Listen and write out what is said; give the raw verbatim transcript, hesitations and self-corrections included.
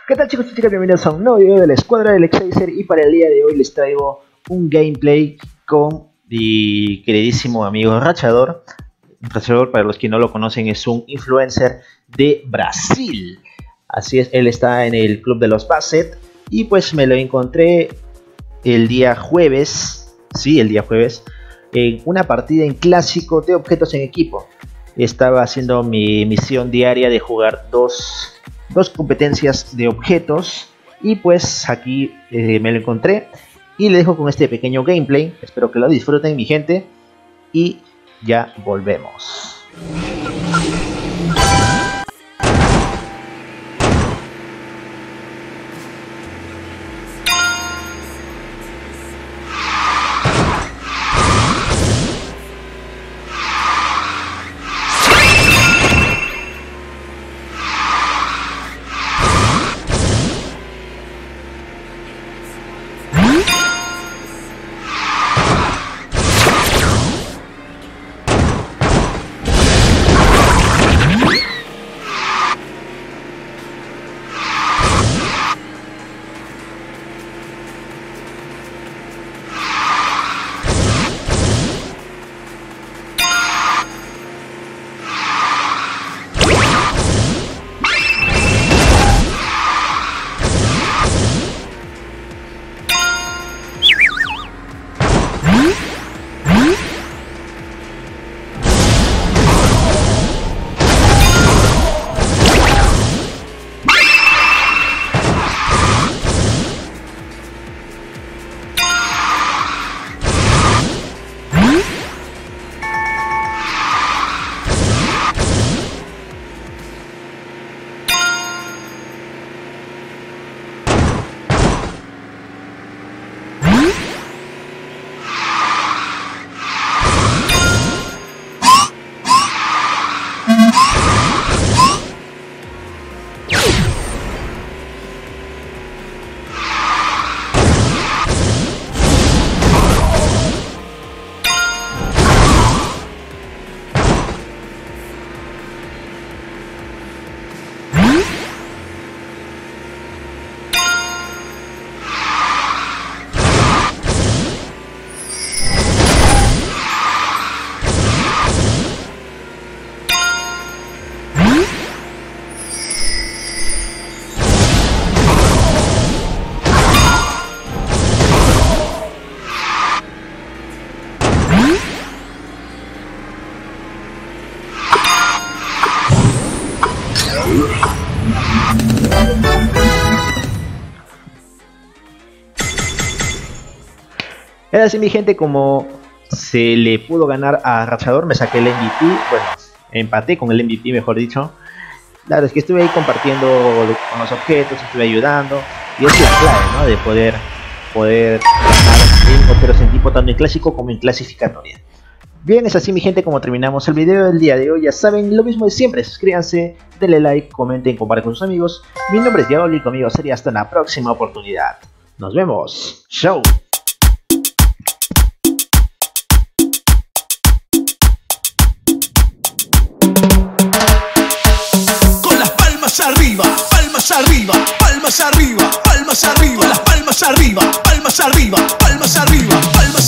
¿Qué tal, chicos y chicas? Bienvenidos a un nuevo video de la escuadra del Excelsior, y para el día de hoy les traigo un gameplay con mi queridísimo amigo Rachador. Rachador, para los que no lo conocen, es un influencer de Brasil. Así es, él está en el club de los Basset y pues me lo encontré el día jueves, sí, el día jueves, en una partida en clásico de objetos en equipo. Estaba haciendo mi misión diaria de jugar dos, dos competencias de objetos y pues aquí eh, me lo encontré y le dejo con este pequeño gameplay. Espero que lo disfruten, mi gente, y ya volvemos. Era así, mi gente, como se le pudo ganar a Rachador. Me saqué el M V P, bueno, empaté con el M V P, mejor dicho. La verdad es que estuve ahí compartiendo con los objetos, estuve ayudando, y es la clave, ¿no?, de poder, poder ganar en objetos en equipo, tanto en clásico como en clasificatoria. Bien, es así, mi gente, como terminamos el video del día de hoy. Ya saben, lo mismo de siempre: suscríbanse, denle like, comenten, compartan con sus amigos. Mi nombre es Diablo y conmigo sería hasta la próxima oportunidad. Nos vemos. Chau. Arriba, palmas arriba, palmas arriba, palmas arriba, las palmas arriba, palmas arriba, palmas arriba, palmas